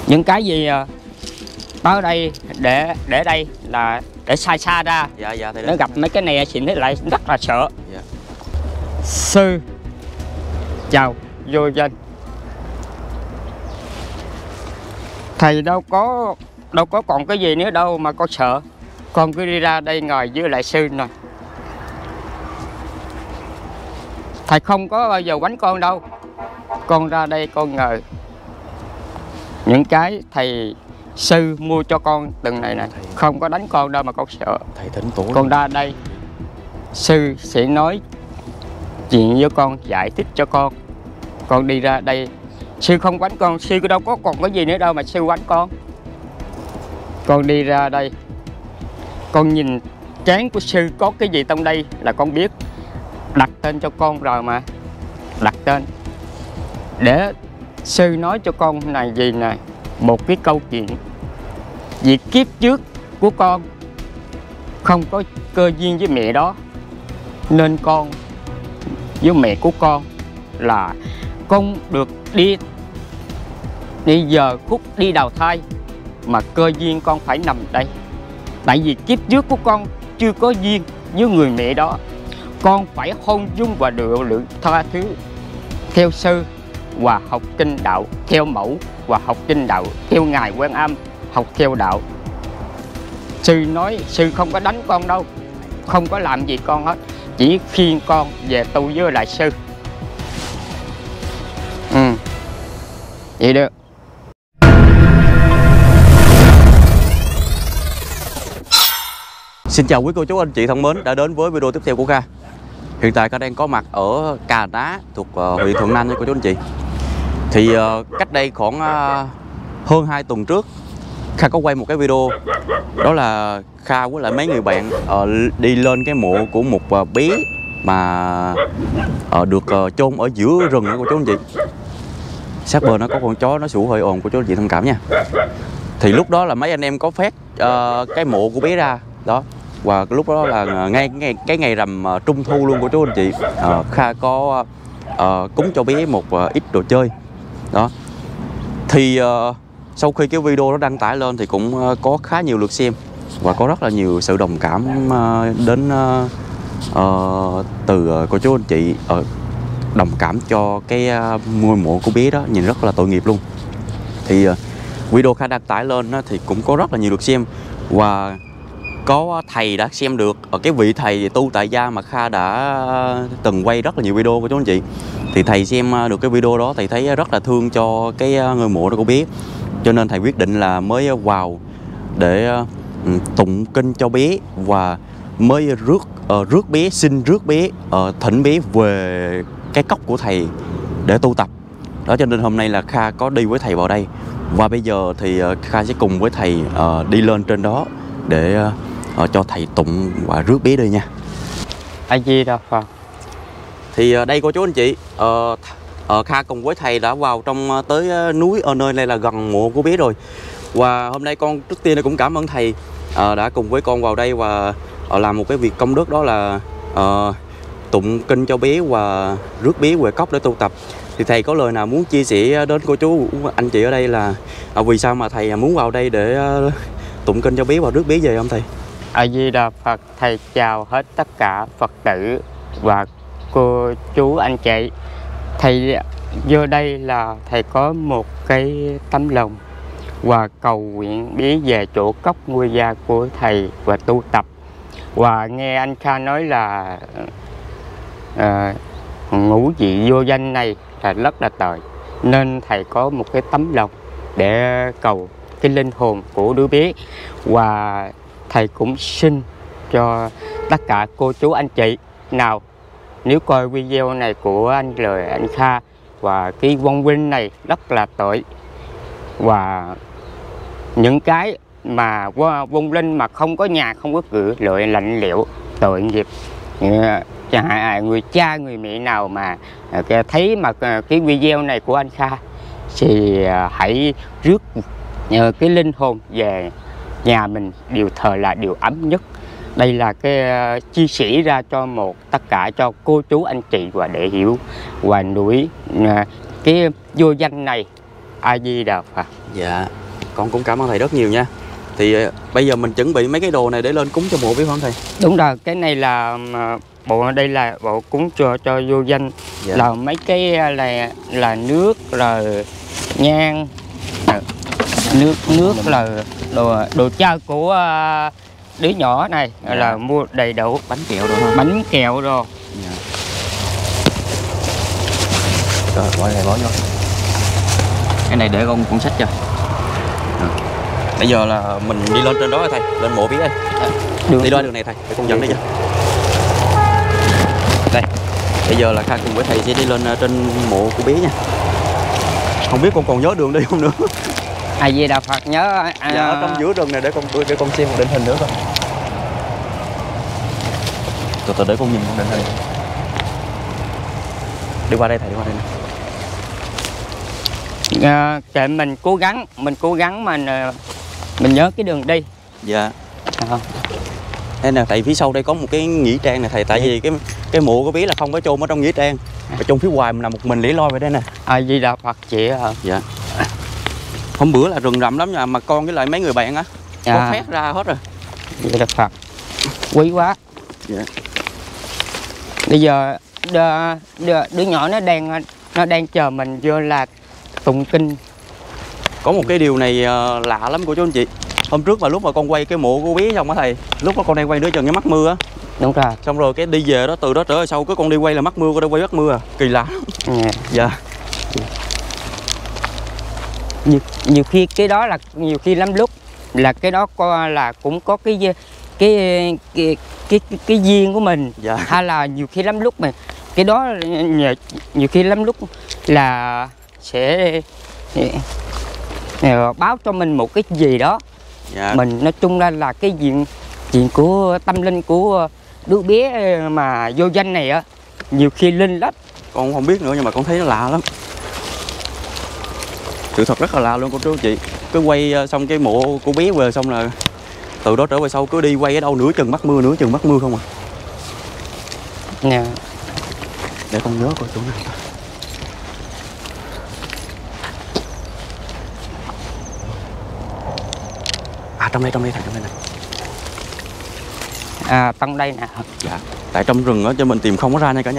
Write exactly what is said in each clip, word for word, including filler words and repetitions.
Những cái gì tới đây để để đây là để sai xa ra. Dạ dạ thầy. Nó gặp mấy cái này thì nó lại rất là sợ. Dạ. Sư chào vô danh. Thầy đâu có đâu có còn cái gì nữa đâu mà con sợ. Con cứ đi ra đây ngồi với lại sư nè. Thầy không có bao giờ quánh con đâu. Con ra đây con ngờ những cái thầy sư mua cho con từng này nè, không có đánh con đâu mà con sợ. Thầy tính tối. Con ra đây sư sẽ nói chuyện với con, giải thích cho con. Con đi ra đây sư không quánh con, sư đâu có còn cái gì nữa đâu mà sư quánh con. Con đi ra đây con nhìn trán của sư có cái gì trong đây là con biết. Đặt tên cho con rồi mà. Đặt tên để sư nói cho con này gì nè, một cái câu chuyện vì kiếp trước của con không có cơ duyên với mẹ đó, nên con với mẹ của con là con được đi đi giờ khúc đi đào thai, mà cơ duyên con phải nằm đây. Tại vì kiếp trước của con chưa có duyên với người mẹ đó, con phải hôn dung và độ lượng tha thứ theo sư và học kinh đạo theo mẫu, và học kinh đạo theo ngài Quan Âm, học theo đạo. Sư nói sư không có đánh con đâu, không có làm gì con hết, chỉ khuyên con về tu với lại sư. Ừ, vậy được. Xin chào quý cô chú anh chị thân mến đã đến với video tiếp theo của Kha. Hiện tại Kha đang có mặt ở Cà Ná thuộc uh, huyện Thuận Nam nha cô chú anh chị. Thì uh, cách đây khoảng uh, hơn hai tuần trước Kha có quay một cái video, đó là Kha với lại mấy người bạn uh, đi lên cái mộ của một uh, bé mà uh, được uh, chôn ở giữa rừng đó cô chú anh chị. Sát bên nó có con chó nó sủa hơi ồn cô chú anh chị thông cảm nha. Thì lúc đó là mấy anh em có phát uh, cái mộ của bé ra đó, và cái lúc đó là ngay cái ngày, cái ngày rằm uh, trung thu luôn của chú anh chị. uh, Kha có uh, cúng cho bé một uh, ít đồ chơi đó. Thì uh, sau khi cái video đó đăng tải lên thì cũng uh, có khá nhiều lượt xem và có rất là nhiều sự đồng cảm uh, đến uh, uh, từ uh, cô chú anh chị uh, đồng cảm cho cái uh, ngôi mộ của bé đó, nhìn rất là tội nghiệp luôn. Thì uh, video Kha đăng tải lên uh, thì cũng có rất là nhiều lượt xem, và có thầy đã xem được ở cái vị thầy tu tại gia mà Kha đã từng quay rất là nhiều video của chú anh chị. Thì thầy xem được cái video đó, thầy thấy rất là thương cho cái ngôi mộ đó của bé, cho nên thầy quyết định là mới vào để tụng kinh cho bé và mới rước uh, rước bé, xin rước bé, uh, thỉnh bé về cái cốc của thầy để tu tập đó. Cho nên hôm nay là Kha có đi với thầy vào đây, và bây giờ thì uh, Kha sẽ cùng với thầy uh, đi lên trên đó để uh, uh, cho thầy tụng và rước bé đi nha. A Di Đà Phật. Thì uh, đây cô chú anh chị, uh, uh, Kha cùng với thầy đã vào trong uh, tới uh, núi ở nơi này là gần mộ của bé rồi. Và hôm nay con trước tiên cũng cảm ơn thầy uh, đã cùng với con vào đây và uh, làm một cái việc công đức, đó là uh, tụng kinh cho bé và rước bé về cốc để tu tập. Thì thầy có lời nào muốn chia sẻ đến cô chú anh chị ở đây là uh, vì sao mà thầy muốn vào đây để uh, tụng kinh cho bé và rước bé về không thầy? A Di Đà Phật. Thầy chào hết tất cả Phật tử và cô chú anh chị. Thầy vô đây là thầy có một cái tấm lòng và cầu nguyện bé về chỗ cốc ngôi gia của thầy và tu tập. Và nghe anh Kha nói là uh, ngũ vị vô danh này là rất là tồi, nên thầy có một cái tấm lòng để cầu cái linh hồn của đứa bé. Và thầy cũng xin cho tất cả cô chú anh chị nào nếu coi video này của anh lời anh Kha và cái vong huynh này rất là tội, và những cái mà vong linh mà không có nhà không có cửa lợi lạnh lẽo tội nghiệp, chẳng hạn người cha người mẹ nào mà thấy mà cái video này của anh Kha thì hãy rước nhờ cái linh hồn về nhà mình, điều thờ là điều ấm nhất. Đây là cái uh, chia sẻ ra cho một tất cả cho cô chú anh chị và để hiểu và nuôi uh, cái vô danh này A Di Đà Phật. Dạ, con cũng cảm ơn thầy rất nhiều nha. Thì uh, bây giờ mình chuẩn bị mấy cái đồ này để lên cúng cho mộ biết không thầy? Đúng rồi, cái này là bộ đây là bộ cúng cho cho vô danh. Dạ. Là mấy cái là là nước rồi nhang, nước nước là đồ đồ chơi của uh, đứa nhỏ này. Dạ. Là mua đầy đủ bánh kẹo rồi ha. Bánh kẹo rồi. Dạ. Rồi, bỏ này bỏ vô. Cái này để con cuốn sách cho. À. Bây giờ là mình đi lên trên đó rồi thầy, lên mộ biết đây. À, đường đi qua đường này thầy, để con dẫn đi cho. Đây. Bây giờ là Kha cùng với thầy sẽ đi lên trên mộ của Bí nha. Không biết con còn nhớ đường đi không nữa. A Di Đà Phật nhớ. À... Dạ, ở trong giữa rừng này để con để con xem một định hình nữa coi. Từ từ để con nhìn một định hình. Đi qua đây thầy, đi qua đây nè. À, để mình cố gắng, mình cố gắng mình mình nhớ cái đường đi. Dạ. À. Thế nè, tại phía sau đây có một cái nghĩa trang này thầy, tại vì cái cái mộ của Bí là không có chôn ở trong nghĩa trang, ở trong phía ngoài mình nằm một mình lẻ loi vậy đây nè. A Di Đà Phật chị hả? Dạ. Hôm bữa là rừng rậm lắm nha, mà con với lại mấy người bạn á, dạ. Có phét ra hết rồi. Di Đà Phật, quý quá. Dạ. Bây giờ đứa, đứa, đứa nhỏ nó đang nó đang chờ mình vô là tụng kinh. Có một cái điều này uh, lạ lắm của chú anh chị. Hôm trước mà lúc mà con quay cái mộ của Bí xong á thầy, lúc đó con đang quay đứa chừng cái mắc mưa á. Đúng rồi. Xong rồi cái đi về đó, từ đó trở về sau cái con đi quay là mắc mưa, con đi quay mắc mưa à. Kỳ lạ. Yeah. Dạ. Nhiều, nhiều khi cái đó là nhiều khi lắm lúc là cái đó có là cũng có cái cái cái cái cái, cái, cái duyên của mình. Dạ. Hay là nhiều khi lắm lúc mà cái đó nhiều, nhiều khi lắm lúc là sẽ báo cho mình một cái gì đó. Dạ. Mình nói chung ra là cái chuyện chuyện của tâm linh của đứa bé mà vô danh này á, nhiều khi linh lắm. Con không biết nữa nhưng mà con thấy nó lạ lắm. Sự thật rất là lạ luôn cô chú chị. Cứ quay xong cái mộ của Bé về xong là từ đó trở về sau cứ đi quay ở đâu nửa chừng mắc mưa, nửa chừng mắc mưa không à. Nè. Để con nhớ coi chỗ này. À trong đây, trong đây thầy, trong đây nè. À trong đây nè. Dạ. Tại trong rừng á cho mình tìm không có ra nha cả nhà.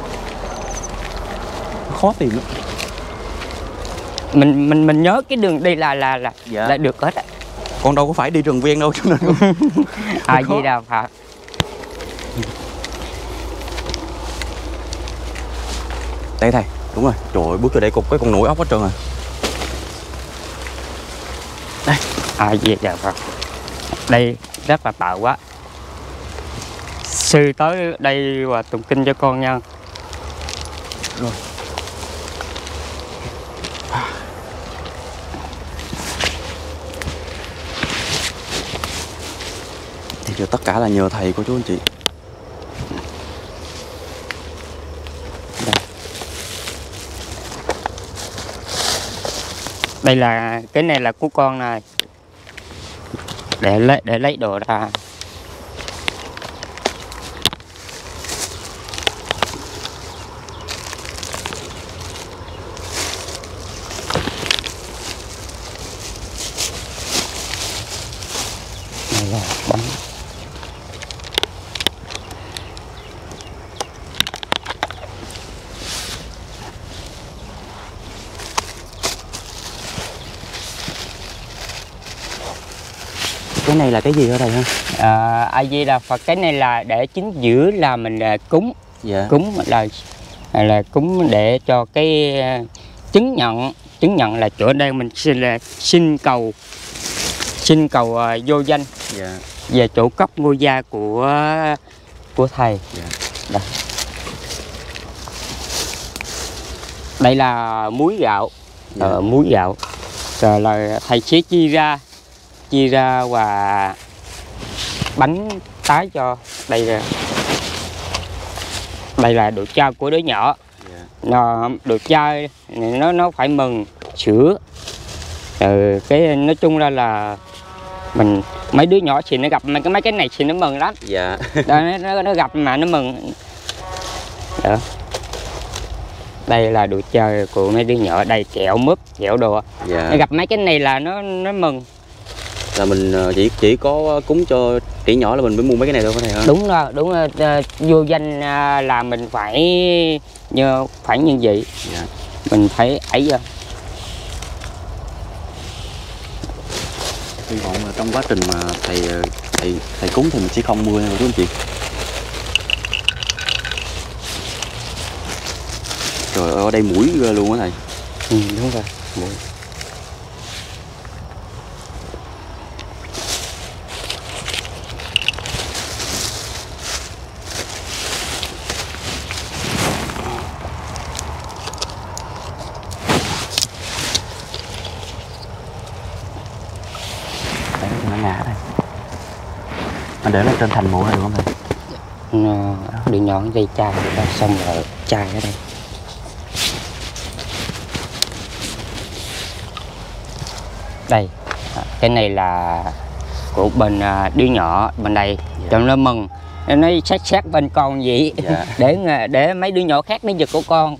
Khó tìm lắm. Mình mình mình nhớ cái đường đi là là là dạ. Là được hết á. Con đâu có phải đi rừng ven đâu cho nên. À gì đâu hả? Đây thầy, đúng rồi. Trời ơi, bước từ đây cục cái con nổi ốc hết trơn rồi. Đây. À gì đâu hả? Đây rất là tạo quá. Sư tới đây và tụng kinh cho con nha. Rồi. Thì giờ tất cả là nhờ thầy của chú anh chị. Đây. Đây là cái này là của con này. Để lấy để lấy đồ ra. Đây là bánh. Cái này là cái gì ở đây ha? À, A Di Đà Phật, cái này là để chính giữa là mình cúng. Dạ. Cúng là là cúng để cho cái chứng nhận chứng nhận là chỗ đây mình xin là xin cầu xin cầu uh, vô danh. Dạ. Về chỗ cấp ngôi gia của của thầy. Dạ. Đây. Đây là muối gạo. Dạ. Ờ, muối gạo rồi là thầy sẽ chia ra chia ra và bánh tái cho đây là đây là đồ chơi của đứa nhỏ. Yeah. Nó đồ chơi nó nó phải mừng sữa. Rồi cái nói chung ra là mình mấy đứa nhỏ thì nó gặp mấy cái mấy cái này thì nó mừng lắm. Dạ. Yeah. Đó, nó, nó gặp mà nó mừng. Đó. Đây là đồ chơi của mấy đứa nhỏ, đây kẹo mứt, kẹo đồ. Dạ. Gặp mấy cái này là nó nó mừng. Là mình chỉ chỉ có cúng cho trẻ nhỏ là mình mới mua mấy cái này thôi có thầy hả? Đúng rồi, đúng rồi. Vô danh là mình phải như phải như vậy. Dạ. Mình phải ấy ra. Hy vọng là trong quá trình mà thầy thầy thầy cúng thì mình sẽ không mưa nha quý anh chị. Trời ơi, ở đây mũi ghê luôn á thầy. Ừ, đúng rồi. Mũi. Để nó ngã đây. Mình để lên trên thành mũi này được không thầy? Nó đi nhọn dây chai đó, xong rồi chai ở đây. Đây, cái này là của bên đứa nhỏ bên đây. Dạ. Cho nó mừng, nó sát sát bên con vậy. Dạ. để để mấy đứa nhỏ khác nó giật của con.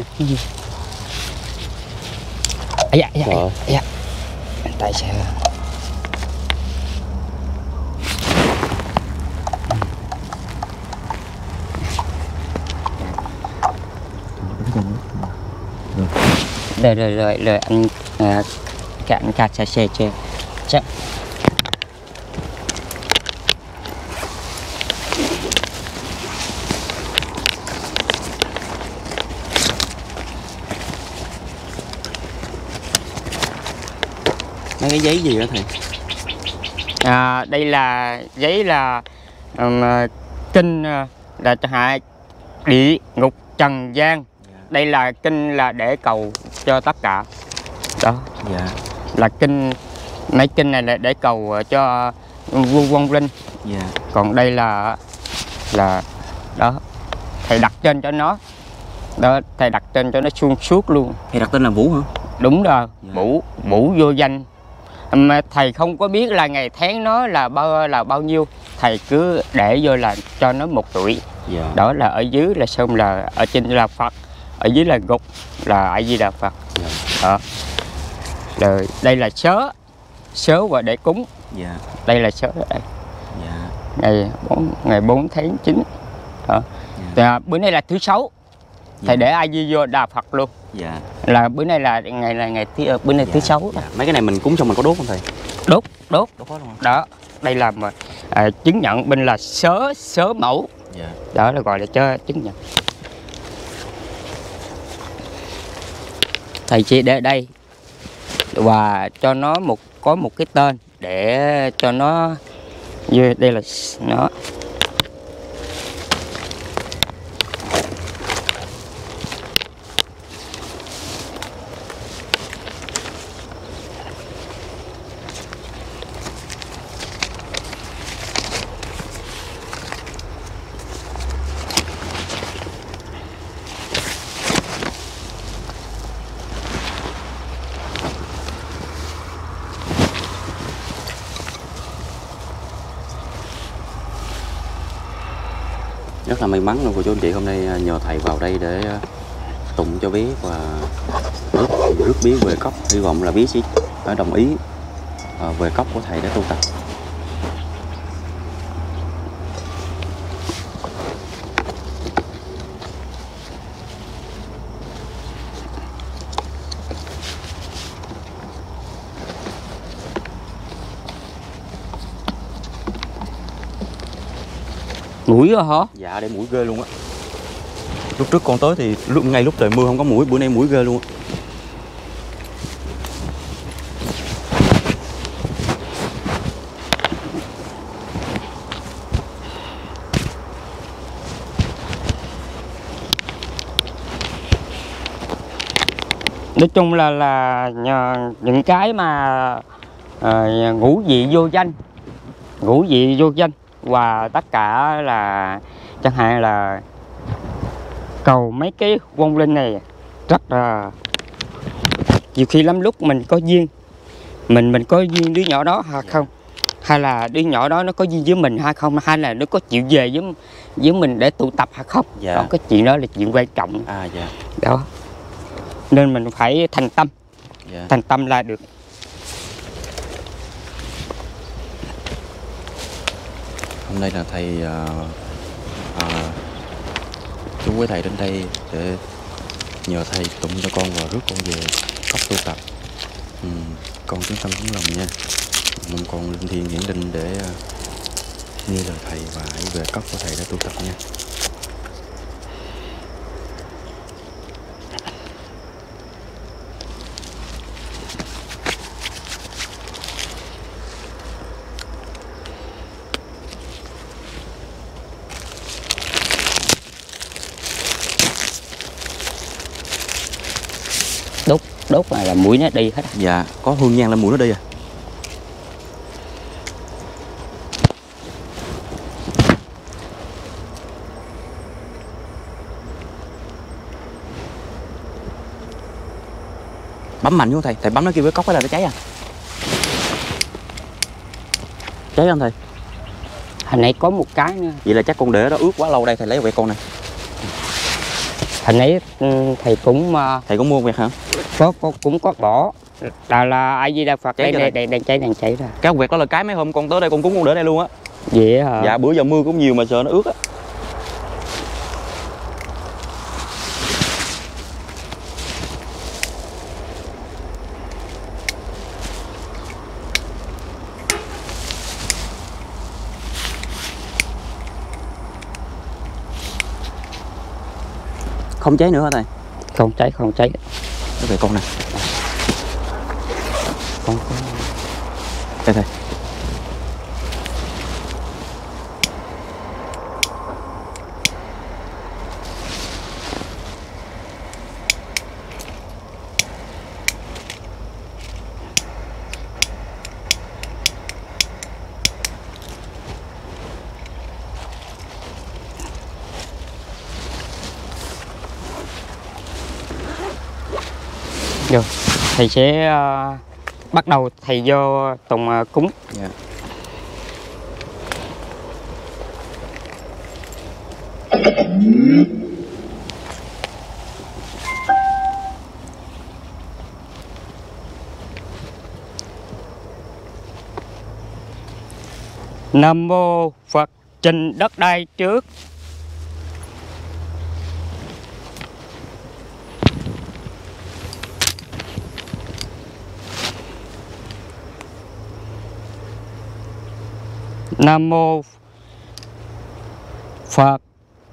À, dạ, dạ, dạ, dạ. Tại sao? Rồi rồi rồi rồi anh à, cả anh cà xe xe chơi chắc mấy cái giấy gì đó thầy? à, đây là giấy là um, kinh là hại địa ngục trần gian. Đây là kinh là để cầu cho tất cả đó. Dạ. Là kinh, mấy kinh này là để cầu cho vua vong linh. Dạ. Còn đây là là đó thầy đặt trên cho nó đó, thầy đặt trên cho nó suôn suốt luôn. Thầy đặt tên là Vũ hả? Đúng rồi. Dạ. Vũ Vũ vô danh mà thầy không có biết là ngày tháng nó là bao là bao nhiêu, thầy cứ để vô là cho nó một tuổi. Dạ. Đó là ở dưới là xong là ở trên là Phật, ở dưới là ngục là A Di Đà Phật. Dạ. Đó. Rồi đây là sớ sớ và để cúng. Dạ. Đây là sớ ở đây. Dạ. Ngày bốn ngày bốn tháng chín. Đó. Dạ. Bữa nay là thứ sáu. Dạ. Thầy để A Di Đà Phật luôn. Dạ. Là bữa nay là ngày là ngày thứ bữa nay. Dạ. Thứ sáu. Dạ. Mấy cái này mình cúng xong mình có đốt không thầy? Đốt đốt Đốt hết luôn. Đó, đây là mà à, chứng nhận bên là sớ sớ mẫu. Dạ. Đó là gọi là cho chứng nhận. Thầy chỉ để đây và cho nó một có một cái tên để cho nó như đây là nó. Rất là may mắn luôn cô chú anh chị, hôm nay nhờ thầy vào đây để tụng cho bé và rước, rước bé về cốc. Hy vọng là bé sẽ đồng ý về cốc của thầy để tu tập. Mũi rồi hả? Dạ, để mũi ghê luôn á. Lúc trước con tới thì lúc ngay lúc trời mưa không có mũi, bữa nay mũi ghê luôn á. Nói chung là là nhờ những cái mà à, ngũ vị vô danh, ngũ vị vô danh và tất cả là chẳng hạn là cầu mấy cái vong linh này rất là nhiều khi lắm lúc mình có duyên, mình mình có duyên đứa nhỏ đó hoặc không, hay là đứa nhỏ đó nó có duyên với mình hay không, hay là nó có chịu về với với mình để tụ tập hay không. Dạ. Còn cái chuyện đó là chuyện quan trọng. À dạ. Đó, nên mình phải thành tâm. Dạ. Thành tâm là được. Hôm nay là thầy à, à, chú với thầy đến đây để nhờ thầy tụng cho con và rước con về cốc tu tập. Ừ, con kính tâm kính lòng nha. Mong con linh thiêng hiển linh để uh, nghe lời thầy và hãy về cốc của thầy để tu tập nha. Đốt đốt là, là mũi nó đi hết. Dạ, có hương nhang lên mũi nó đi à. Bấm mạnh vô thầy, thầy bấm nó kêu với cốc hay là nó cháy à? Cháy không thầy? Hồi nãy có một cái nữa. Vậy là chắc con để đó ướt quá lâu đây, thầy lấy về con này. Hồi nãy thầy cũng thầy cũng mua việc hả? Có, có cũng có bỏ. Là là ai Di Đà Phật cháy đây, đây, đây đang cháy đang cháy ra. Cái việc đó là cái mấy hôm con tới đây con cúng con để đây luôn á. Vậy hả? Dạ bữa giờ mưa cũng nhiều mà sợ nó ướt á. Không cháy nữa hả thầy? Không cháy, không cháy. Cái về con này. Con có... Đây thầy. Rồi, thầy sẽ uh, bắt đầu thầy vô tụng uh, cúng. Dạ. Nam mô Phật trình đất đai trước. Nam mô Phật.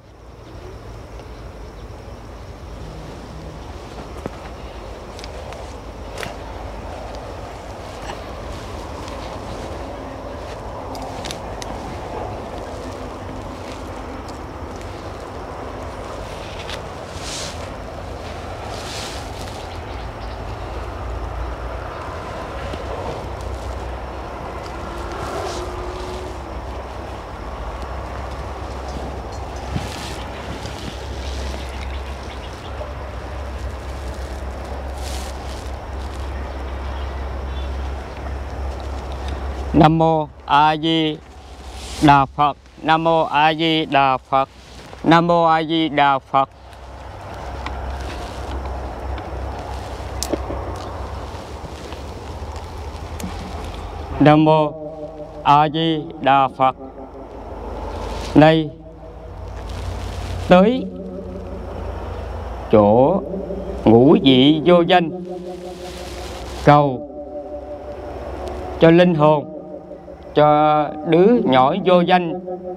Nam mô A Di Đà Phật. Nam mô A Di Đà Phật. Nam mô A Di Đà Phật. Nam mô A Di Đà Phật. Nay tới chỗ ngũ vị vô danh, cầu cho linh hồn, cho đứa nhỏ vô danh,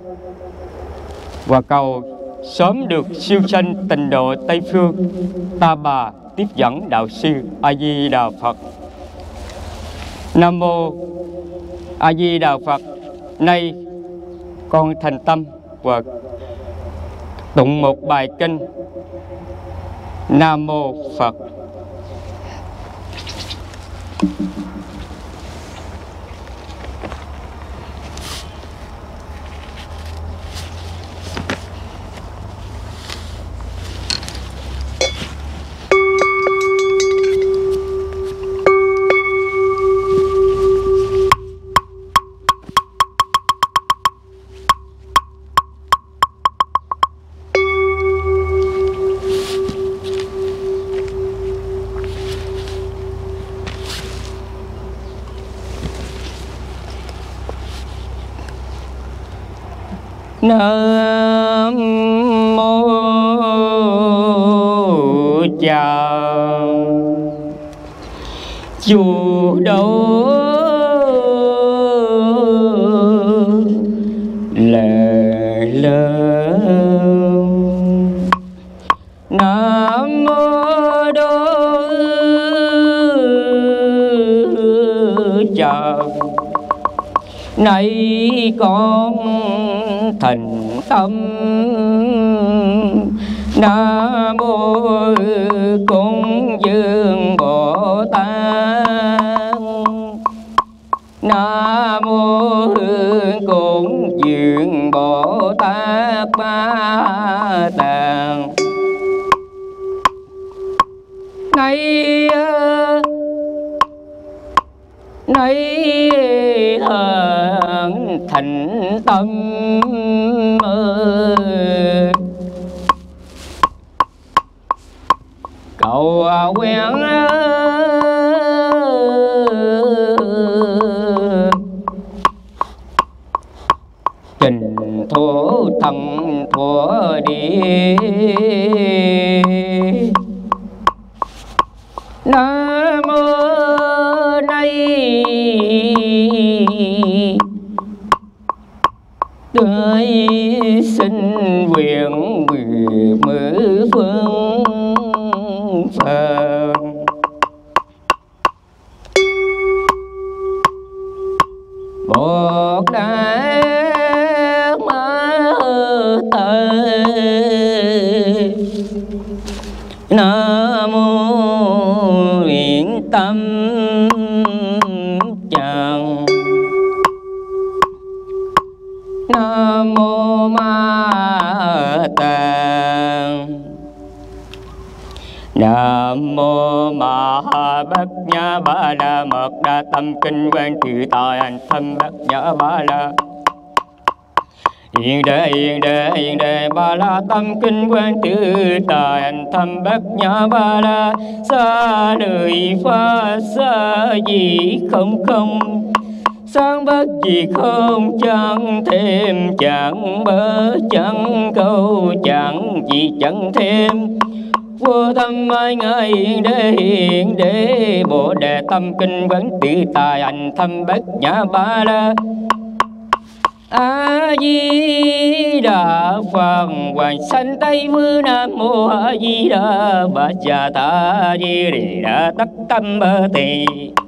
và cầu sớm được siêu sanh tịnh độ Tây Phương. Ta bà tiếp dẫn đạo sư A Di Đà Phật. Nam mô A Di Đà Phật. Nay con thành tâm và tụng một bài kinh. Nam mô Phật. Nam mô Cha Chủ đâu lệ lớn. Nam mô Đô Cha nay con thành tâm. Nam mô Cúng Dường Bồ Tát. Nam mô Cúng Dường Bồ Tát Ba Tạng. Nay nay thần thành tâm ơi, cầu nguyện trình thổ thần thổ địa. Nam mô nay tươi sinh nguyện mười phương Phật. Một đại mơ tơi. Nam mô nguyện tâm chẳng. Nam mô Ma Tạng. Nam mô Ma Bát Nhã Ba La Mật Đa Tâm Kinh Quang Tự Tại Hành Thâm Bát Nhã Ba La. Yên đế yên đế yên đế Ba La Tâm Kinh Quang Tự Tại Hành Thâm Bát Nhã Ba La. Xa đời pha xa gì không không, sáng bất gì không chẳng thêm chẳng bớt chẳng câu chẳng gì chẳng thêm. Vô tâm ai ngài hiện đế hiện đế Bồ Đề Tâm Kinh Quán Tự Tại Hành Thâm Bát Nhã Ba La. A Di Đà Phật Hoàng Sanh Tây Phương. Nam mô A Di Đà Bà Già Ta Di Đà Tắc Tâm Bơ Tỳ.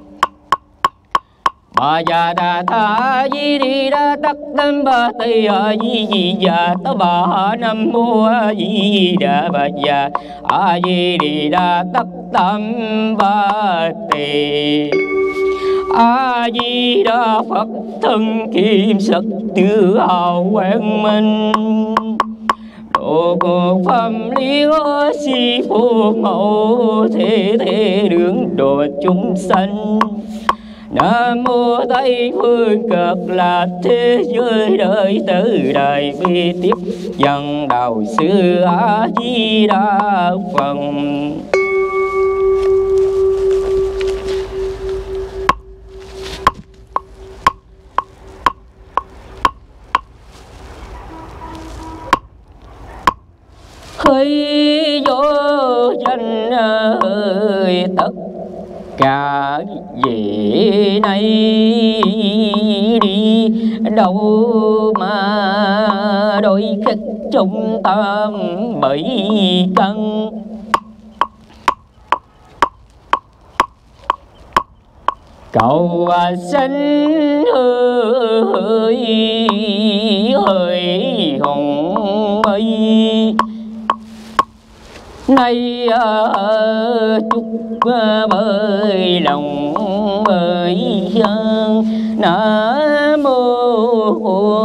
Bà Già Ta Tha Di Đà Tắc Tâm Bơ Tỳ. A Di Di Đà Ta Bà. Nam mô A Di Đà Bà Già A Di Đà Tắc Tâm Bơ Tỳ. A Di Đà Phật thân kim sắc tự hào quang minh. Độ cuộc phẩm lý si phù mẫu thế thế đường độ chúng sanh. Nam mô Tây Phương Cực Lạc thế giới đời tử đời bi tiếp dân đạo sư A Di Đà Phật. Khi vô danh ơi tất cả gì này đi đâu mà đôi khắc trong tâm bảy căn. Cầu sanh hơi hơi hồng ơi nay chúc bởi lòng bởi dân. Nam mô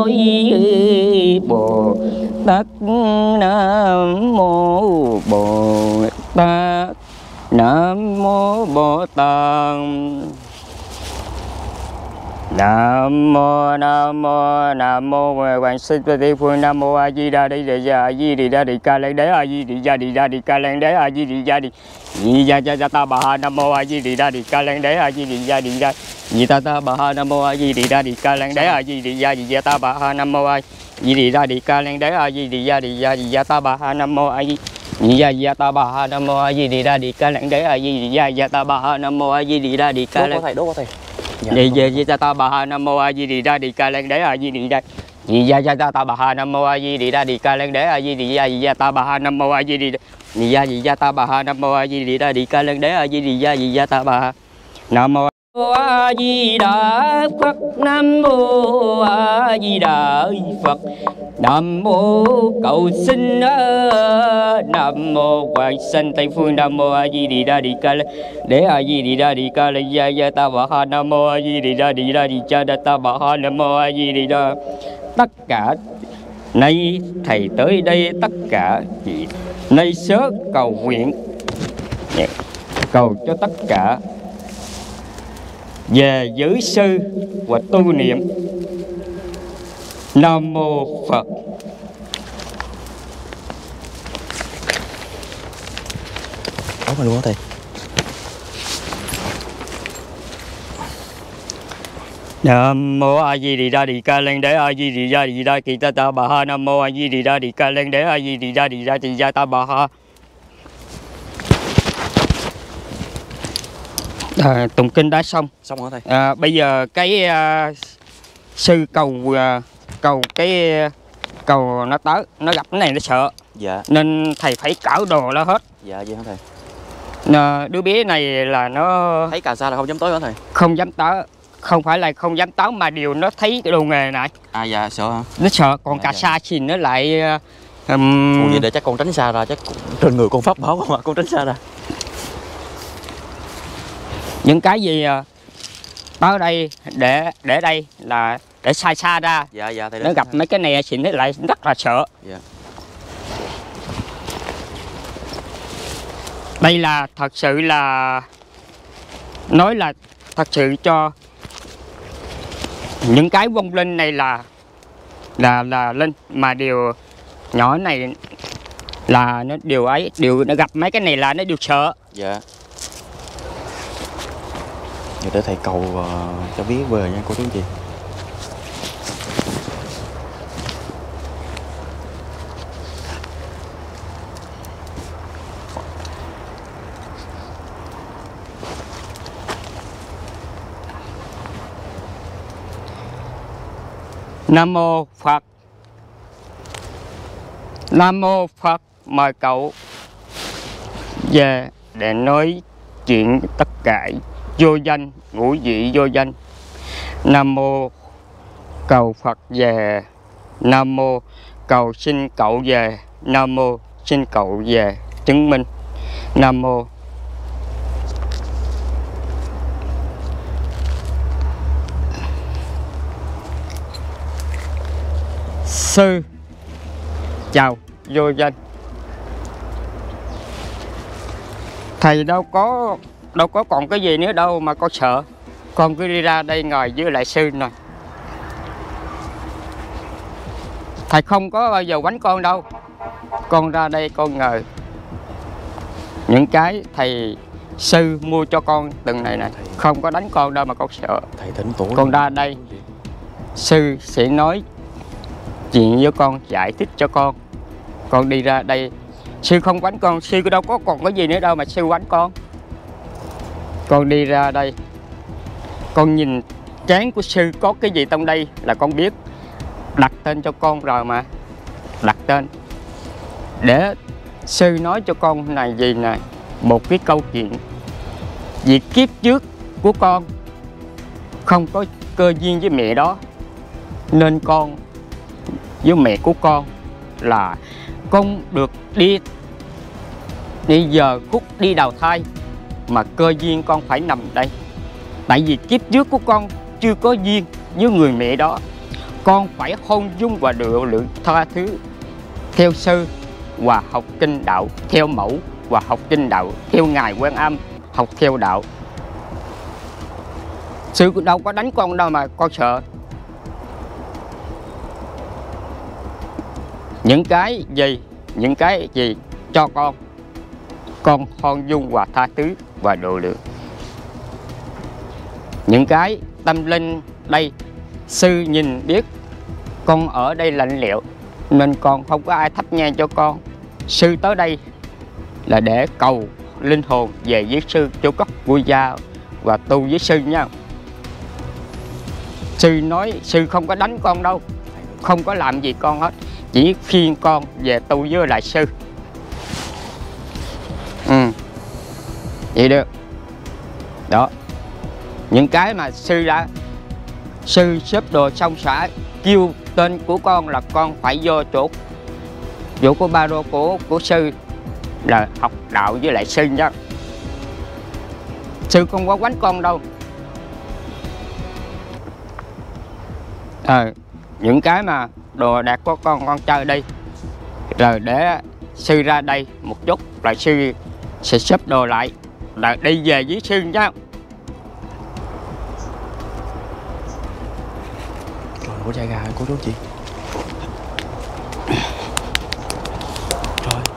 Bồ Tát. Nam mô Bồ Tát. Nam mô Bồ Tát. Nam mô Nam mô Nam mô Quan Sinh Tây Phương. Nam mô A Di Đà Đi Đà Gia A Di Đà Đi Ca Lan Đế A Di Đà Đi Đà Đi Ca Lan Đế A Di Đà Đi Di Gia Gia Gia Ta Bà Ha. Nam mô A Di Đà Đi Ca Lan Đế A Di Đà Đi Đà Di Ta Ta Bà Ha. Nam mô A Di Đà Đi Ca Lan Đế A Di Đà Di Gia Ta Bà Ha. Nam mô A Di Đà Đi Ca Lan Đế A Di Đà Đi Gia Di Gia Ta Bà Ha. Nam mô A Di Gia Gia Ta Bà Ha. Nam mô A Di Đà Đi Ca Lan Đế A Di Đà Gia Ta Bà Ha. Nam mô A Di Đà Đi Ca Lan. Đốt có thầy. Đi về Di Ta Bà Ha. Nam mô A Di Đà Đi Ca Lan Đế A Di Đà Di Gia Gia Ta Bà Ha. Nam mô A Di Đà Đi Ca Lan Đế A Di Đà Di Gia Ta Bà Ha. Nam mô A Di Đà Di Gia Di Gia Ta Bà Ha. Nam mô A Di Đà Đi Ca Lan Đế A Di Đà Di Gia Ta Bà Ha. Nam mô A Di Đà Phật. Nam mô A Di Đà Phật. Nam mô cầu xin Nam mô Quan Sinh Tây Phương. Nam mô A Di Đà Đi Ca Lan Đế A Di Đà Đi Ca Lan Gia Gia Ta Bà Ha. Nam mô A Di Đà Đi Đà Đi Cha Đà Ta Bà Ha. Nam mô A Di Đà. Tất cả nay thầy tới đây tất cả chị nay sớ cầu nguyện cầu cho tất cả về giữ sư và tu niệm. Nam mô Phật. Đốt mà luôn đó thầy. Nam mô A Di Đà Đi Ca Lan Đế A Di Đà Di Đà Kỳ Ta Ta Bà Ha. Nam mô A Di Đà Đi Ca Lan Đế A Di Đà Di Đà Di Gia Ta Bà Ha. À, tụng kinh đã xong. Xong rồi thầy. À, bây giờ cái uh, sư cầu uh, cầu cái cầu nó tới, nó gặp cái này nó sợ. Dạ. Nên thầy phải cảo đồ nó hết. Dạ vậy hả thầy? À, đứa bé này là nó Thấy cà sa là không dám tới hả thầy? không dám tới, không phải là không dám tới mà điều nó thấy cái đồ nghề này. À dạ sợ hả? Nó sợ, còn Dạ, cà dạ. sa thì nó lại um, Ủa vậy để chắc con tránh xa ra, chắc trên người con pháp bảo không ạ? Con tránh xa ra. những cái gì uh, tới đây để để đây là để xa xa ra. Dạ dạ thầy. Nó gặp mấy cái này thì nó lại rất là sợ. Dạ. Đây là thật sự là nói là thật sự cho những cái vong linh này là là là linh, mà điều nhỏ này là nó điều ấy, điều nó gặp mấy cái này là nó đều sợ. Dạ. Giờ để thầy cầu uh, cho biết về nha cô chú anh chị. Nam mô Phật. Nam mô Phật. Mời cậu về để nói chuyện tất cả vô danh, ngũ vị vô danh. Nam mô cầu Phật về. Nam mô cầu xin cậu về. Nam mô xin cậu về chứng minh. Nam mô. Sư chào vô danh. Thầy đâu có đâu có còn cái gì nữa đâu mà con sợ. Con cứ đi ra đây ngồi với lại sư nè. Thầy không có bao giờ quánh con đâu. Con ra đây con ngồi. Những cái thầy sư mua cho con từng này này, không có đánh con đâu mà con sợ. Thầy thỉnh tổ. Con ra đây sư sẽ nói chuyện với con, giải thích cho con. Con đi ra đây sư không quánh con, sư đâu có còn cái gì nữa đâu mà sư quánh con. Con đi ra đây con nhìn trán của sư có cái gì trong đây là con biết. Đặt tên cho con rồi mà. Đặt tên để sư nói cho con này gì này, một cái câu chuyện việc kiếp trước của con không có cơ duyên với mẹ đó, nên con với mẹ của con là con được đi đi giờ khúc đi đào thai, mà cơ duyên con phải nằm đây. Tại vì kiếp trước của con chưa có duyên với người mẹ đó, con phải hôn dung và độ lượng tha thứ theo sư và học kinh đạo theo mẫu, và học kinh đạo theo ngài Quan Âm học theo đạo. Sư đâu có đánh con đâu mà con sợ. Những cái gì, những cái gì cho con, con khoan dung và tha thứ và độ lượng. Những cái tâm linh đây, sư nhìn biết con ở đây lạnh lẽo nên con không có ai thắp nhang cho con. Sư tới đây là để cầu linh hồn về với sư cho cất vui gia và tu với sư nha. Sư nói sư không có đánh con đâu, không có làm gì con hết, chỉ khuyên con về tu với lại sư. Ừ, vậy được. Đó, những cái mà sư đã sư xếp đồ xong xã kêu tên của con là con phải vô chỗ chỗ của ba đô của của sư là học đạo với lại sư nhá. Sư không có quánh con đâu. À, những cái mà đồ đạc của con con chơi đây rồi để sư ra đây một chút là sư sẽ xếp đồ lại là đi về với sư nhá. Của trai gà cô chú chị. Trời.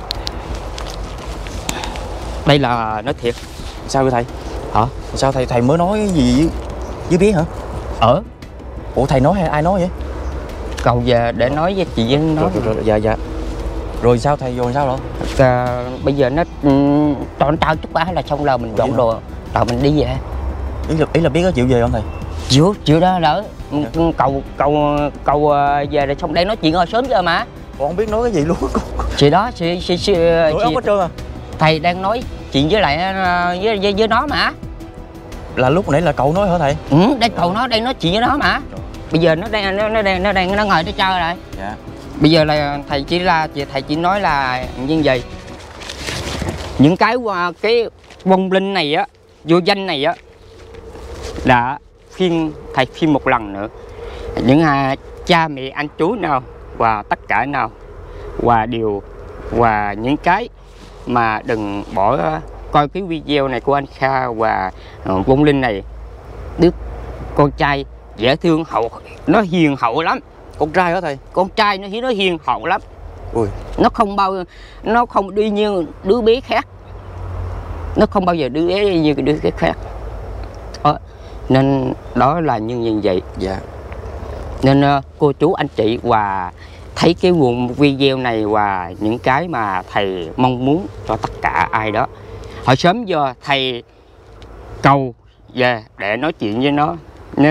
Đây là nói thiệt. Sao vậy thầy? Hả? Sao thầy thầy mới nói gì với, với bé hả? Ở. Ủa thầy nói hay ai nói vậy? Cầu về để nói với chị với nó. Rồi, rồi, rồi, dạ dạ. Rồi sao thầy rồi sao rồi? À, bây giờ nó cho nó tao chút bả là xong rồi mình Ủa dọn đồ rồi mình đi về. Ý là, ý là biết có chịu về không thầy? Chịu, chịu đó đỡ. Dạ. Cầu cầu cầu về rồi xong đây nói chuyện rồi sớm giờ mà. Con không biết nói cái gì luôn. Chị đó, chị chị chị, Ủa, chị hết trơn à? thầy đang nói chuyện với lại với với, với nó mà. Là lúc nãy là cậu nói hả thầy? Ừ, đây cậu nó đang nói chuyện với nó mà. Trời. Bây giờ nó đang nó, nó đang nó đang nó ngồi nó chơi rồi. Dạ. Bây giờ là thầy chỉ là thầy chỉ nói là như vậy. Những cái cái vong linh này á, vô danh này á đã phiên thầy phiên một lần nữa. Những à, cha mẹ anh chú nào và tất cả nào và điều và những cái mà đừng bỏ coi cái video này của anh Kha và uh, vong linh này. Đứa con trai dễ thương hậu, nó hiền hậu lắm. Con trai hả thầy? Con trai nó nó hiền hậu lắm. Ui. Nó không bao nó không đi như đứa bé khác, nó không bao giờ đứa bé như đứa bé khác. Đó. Nên đó là như như vậy. Dạ. Nên uh, cô chú anh chị và thấy cái nguồn video này và những cái mà thầy mong muốn cho tất cả ai đó, hồi sớm giờ thầy cầu về để nói chuyện với nó, nó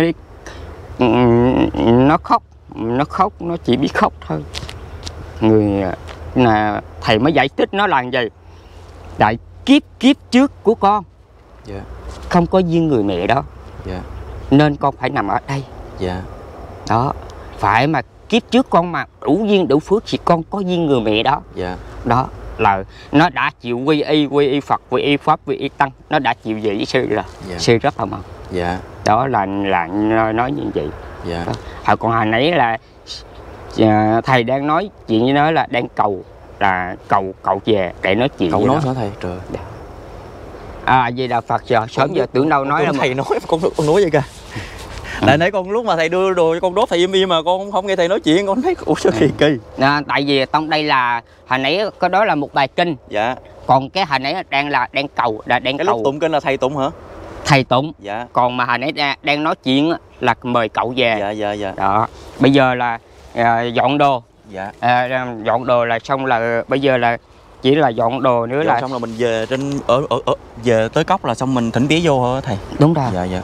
nó khóc, nó khóc, nó chỉ biết khóc thôi. Người là thầy mới giải thích nó là gì? Tại kiếp kiếp trước của con Dạ. không có duyên người mẹ đó. Dạ. Nên con phải nằm ở đây. Dạ. Đó, phải mà kiếp trước con mà đủ duyên đủ phước thì con có duyên người mẹ đó. Dạ. Đó là nó đã chịu quy y, quy y Phật, quy y Pháp, quy y Tăng, nó đã chịu về với sư rồi. Dạ. Sư rất là mừng. Dạ. Đó là là nói như vậy. Dạ. Hồi còn hồi nãy là thầy đang nói chuyện với nó là đang cầu là cầu cậu về để nói chuyện. Cậu nói hả thầy? Trời. À vậy là Phật giờ sớm giờ tưởng đâu nói là thầy nói con con nói vậy kìa. Tại nãy con lúc mà thầy đưa đồ cho con đốt thầy im im mà con không, không nghe thầy nói chuyện, con thấy ủa sao kỳ kỳ. À, tại vì trong đây là hồi nãy có đó là một bài kinh. Dạ. Còn cái hồi nãy đang là đang cầu là đang cái cầu. lúc tụng kinh là thầy tụng hả? Thầy tụng. Dạ. Còn mà hồi nãy đang, đang nói chuyện là mời cậu về. Dạ dạ dạ. Đó. Bây giờ là à, dọn đồ. Dạ. À, dọn đồ là xong là bây giờ là chỉ là dọn đồ nữa. Dọn là xong là mình về trên ở, ở ở về tới cốc là xong mình thỉnh vía vô hả thầy? Đúng rồi. Dạ dạ.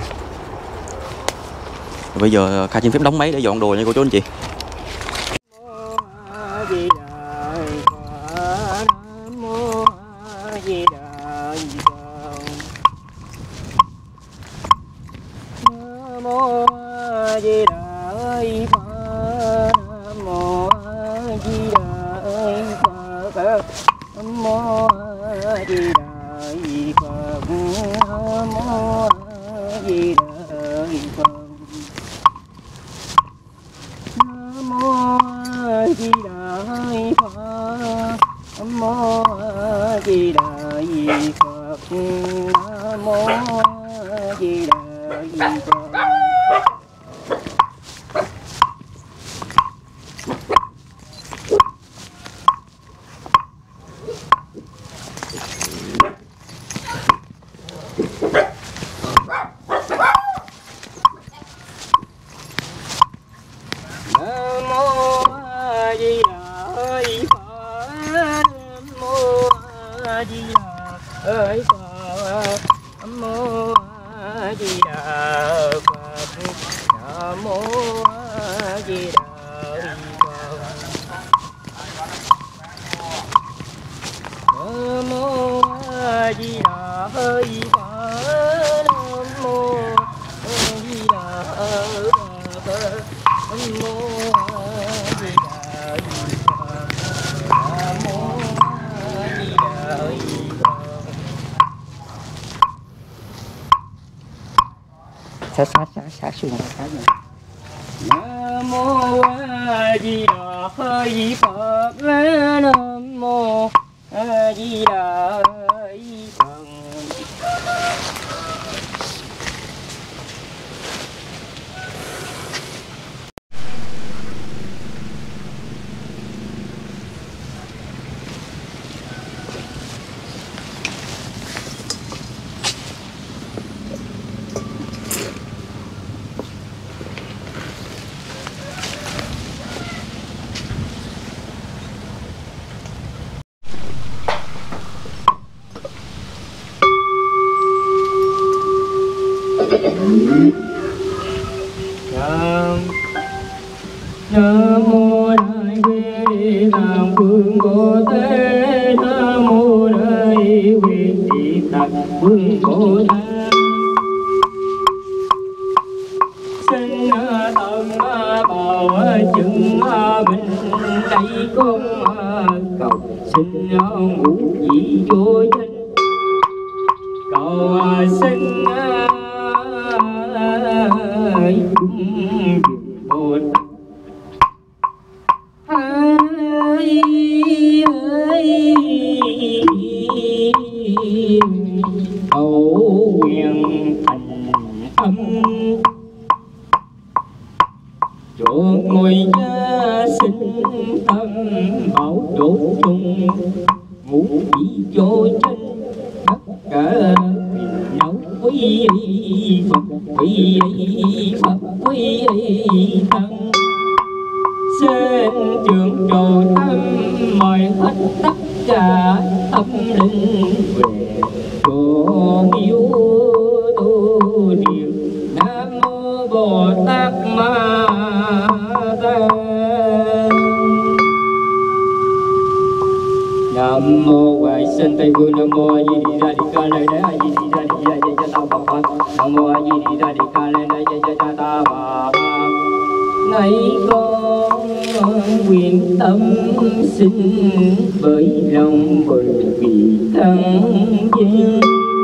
Bây giờ Kha xin phép đóng máy để dọn đồ nha cô chú anh chị. sát sát sát sát xuống sát này. Nam mô A Di Đà Hỡi Phật, Nam mô A Di Đà Hỡi Phật. Nam mô Đại Bi Đàm Phương Bồ Tát. Nam mô Đại Bi Đàm Phương Bồ Tát. Xin tâm bảo chứng mình đây con cầu xin ngũ vị vô danh, cầu xin chúng Bồ Tát. Cầu nguyện thành tâm chuộc ngôi gia sinh tâm bảo độ chung ngũ vị vô tranh, tất cả quyền nấu quý Phật quý Phật quý Tăng. Xin trường trồ tâm mời hết tất cả tâm linh về chùa miếu tu niệm Nam mô Bồ Tát Ma Tát. Nam mô Hoài Sinh Tây Phương. Nam mô A Di Đà Di Ca Lê Đế A Di Đà Di Đà Di Đà Ta Bà Phật. Nam mô A Di Đà Di Ca Lê Đế Di Đà Ta Bà Phật. Này con nguyện tâm sinh bởi lòng bởi vì thân dân.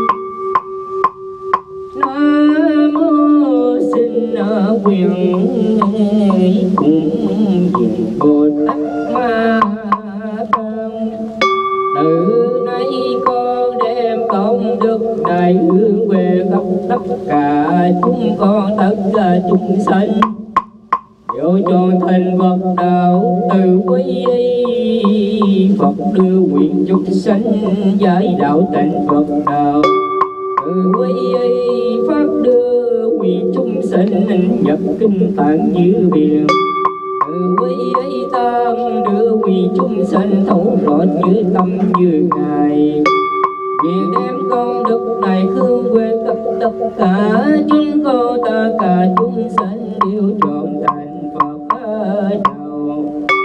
Nam mô xin nguyện cùng diện Bồ Tát Ma Tát. Từ nay con đem công đức đại hướng về khắp tất cả chúng con, tất cả chúng sanh vô tròn thành Phật đạo. Từ quý Phật đưa nguyện chúng sanh giải đạo thành Phật đạo. Từ quý Pháp đưa nguyện chúng sanh nhập kinh tạng như biển. Từ quý Tam đưa nguyện chúng sanh thấu rõ như tâm như ngài. Vì đem công đức này hướng về khắp tất cả chúng con, tất cả chúng sanh đều trọn thành Phật đạo.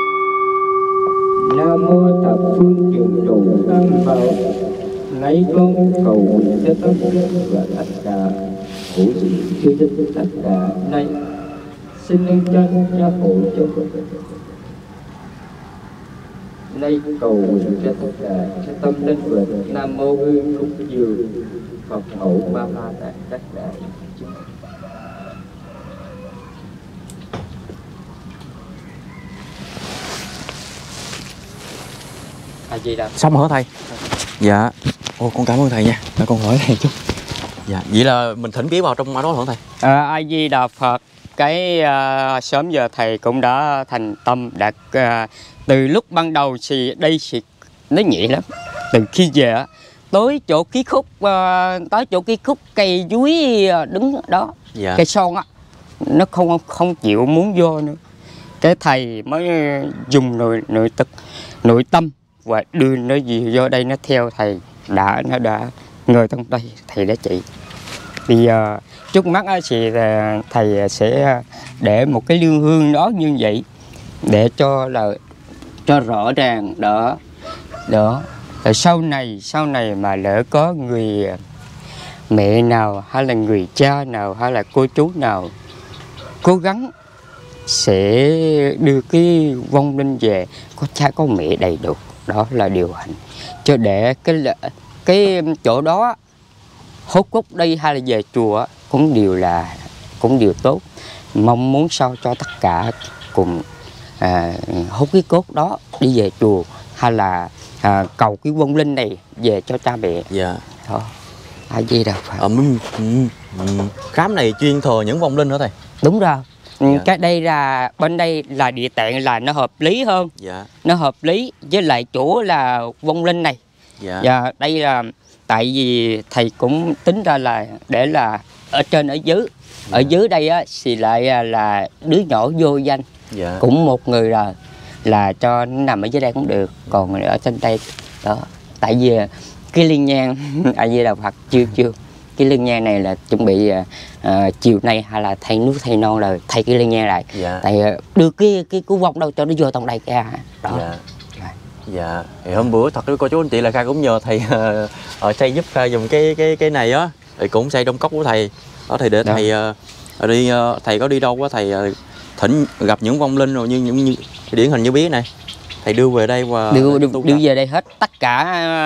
Nam mô thập phương trường trụ tam bảo. Lấy con cầu nguyện cho tất và tất cả hữu sự chưa tin tất cả này xin ơn chân gia hộ cho nay cầu nguyện cho tất cả cho tâm linh về Nam mô Hương Lục Dương Phật hậu Ba La Tạng tất đại. À, gì đó xong hả thầy? Dạ. Ô, con cảm ơn thầy nha. Để con hỏi thầy chút. Dạ, vậy là mình thỉnh ký vào trong đó hả thầy? À, A Di Đà Phật. Cái uh, sớm giờ thầy cũng đã thành tâm đã uh, từ lúc ban đầu thì đây thì nó nhẹ lắm. Từ khi về tới chỗ ký khúc uh, tới chỗ ký khúc cây dúi đứng đó, dạ. cây son á, nó không không chịu muốn vô nữa. Cái thầy mới dùng nội nội tức nội tâm và đưa nó gì vô đây, nó theo thầy đã nó đã ngồi trong đây thầy đã chỉ. Bây giờ trước mắt thì thầy sẽ để một cái lương hương đó như vậy để cho là cho rõ ràng đó đó. Rồi sau này sau này mà lỡ có người mẹ nào hay là người cha nào hay là cô chú nào cố gắng sẽ đưa cái vong linh về có cha có mẹ đầy đủ, đó là điều hạnh. Cho để cái cái chỗ đó hốt cốt đi hay là về chùa cũng đều là cũng đều tốt. Mong muốn sao cho tất cả cùng à, hốt cái cốt đó đi về chùa hay là à, cầu cái vong linh này về cho cha mẹ. Dạ. Đó. A Di Đà Phật. Ờ, khám này chuyên thờ những vong linh hả thầy? Đúng rồi. Dạ. Cái đây là bên đây là địa tạng là nó hợp lý hơn. Dạ. Nó hợp lý với lại chỗ là vong linh này. Dạ. Và đây là tại vì thầy cũng tính ra là để là ở trên ở dưới. Dạ. Ở dưới đây á thì lại là đứa nhỏ vô danh. Dạ. Cũng một người rồi là cho nó nằm ở dưới đây cũng được. Còn ở trên đây đó. Tại vì cái liên nhang A Di Đà Phật chưa chưa cái liên nhang này là chuẩn bị uh, chiều nay hay là thay nước thay non rồi thay cái liên nhang lại. Dạ. Tại uh, đưa cái cái cú vong đâu cho nó vô trong đây ra đó. Dạ. Dạ, thì hôm bữa thật với cô chú anh chị là Kha cũng nhờ thầy uh, uh, xây giúp Kha dùng cái cái cái này á, thì cũng xây trong cốc của thầy. Đó thì để đó. Thầy uh, đi uh, thầy có đi đâu á thầy uh, thỉnh gặp những vong linh rồi như những như, điển hình như biết này. Thầy đưa về đây và đưa đưa, đưa về đây hết tất cả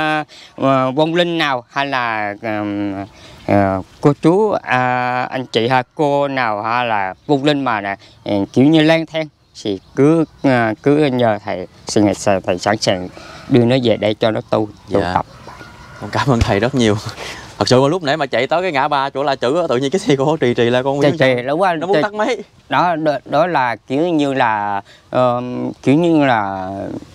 uh, uh, vong linh nào hay là uh, uh, cô chú uh, anh chị hay cô nào hay là vong linh mà nè uh, kiểu như lang thang thì cứ uh, cứ nhờ thầy xin thầy, thầy sẵn sàng đưa nó về đây cho nó tu tu dạ. tập. Cảm ơn thầy rất nhiều. Thật sự lúc nãy mà chạy tới cái ngã ba chỗ La Chữ tự nhiên cái xe của trì trì là con trì trì đúng quá, nó muốn tắt máy. Đó, đó đó là kiểu như là uh, kiểu như là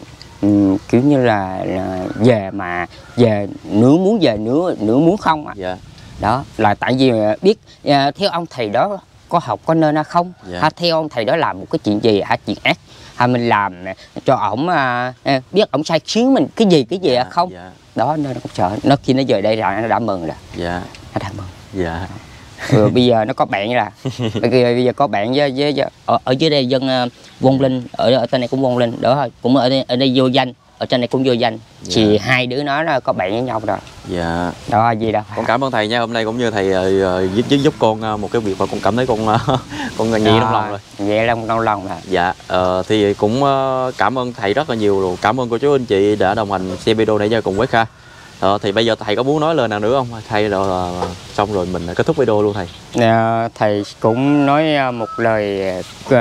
um, kiểu như là, là về mà về nửa muốn về nửa nửa muốn không à. Dạ. Đó là tại vì biết uh, theo ông thầy đó có học có nên hay không. Dạ. Hay theo ông thầy đó làm một cái chuyện gì hay chuyện ác hay mình làm cho ổng uh, biết ổng sai khiến mình cái gì cái gì dạ, không. Dạ. Đó nên nó cũng sợ nó khi nó về đây rồi nó đã mừng rồi. Dạ. Nó đã mừng. Dạ. Ừ, bây giờ nó có bạn là bây giờ có bạn với, với, với ở, ở dưới đây dân uh, vong linh ở ở trên này cũng vong linh đó thôi, cũng ở đây, ở đây vô danh, ở trên này cũng vô danh. Dạ. Thì hai đứa nó, nó có bạn với nhau rồi. Dạ. Đó gì đâu. Con cảm ơn thầy nha, hôm nay cũng như thầy uh, giúp, giúp con uh, một cái việc mà con cảm thấy con uh, con nhẹ trong lòng rồi. Nhẹ trong trong lòng rồi. Dạ. Uh, thì cũng uh, cảm ơn thầy rất là nhiều rồi. Cảm ơn cô chú anh chị đã đồng hành xem video này cùng với Kha. Ờ, thì bây giờ thầy có muốn nói lời nào nữa không? Thầy rồi uh, xong rồi mình kết thúc video luôn thầy. À, thầy cũng nói một lời uh,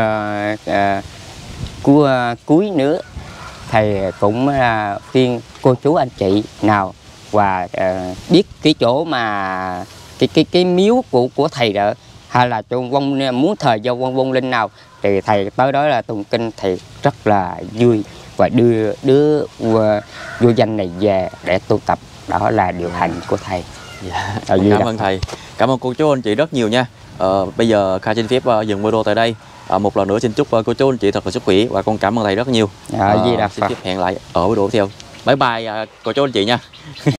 uh, của uh, cuối nữa. Thầy cũng uh, khuyên cô chú anh chị nào và uh, biết cái chỗ mà cái cái cái miếu của của thầy đó hay là chỗ vong muốn thờ do vong vong linh nào thì thầy tới đó là tụng kinh, thầy rất là vui và đưa đứa uh, vô danh này về để tu tập. Đó là điều hành của thầy. Dạ. Cảm ơn thầy. Cảm ơn cô chú anh chị rất nhiều nha. Ờ, bây giờ Kha xin phép uh, dừng video tại đây. À, một lần nữa xin chúc uh, cô chú anh chị thật là sức khỏe và con cảm ơn thầy rất nhiều. À, uh, xin phép hẹn lại ở video tiếp theo. Bye bye uh, cô chú anh chị nha.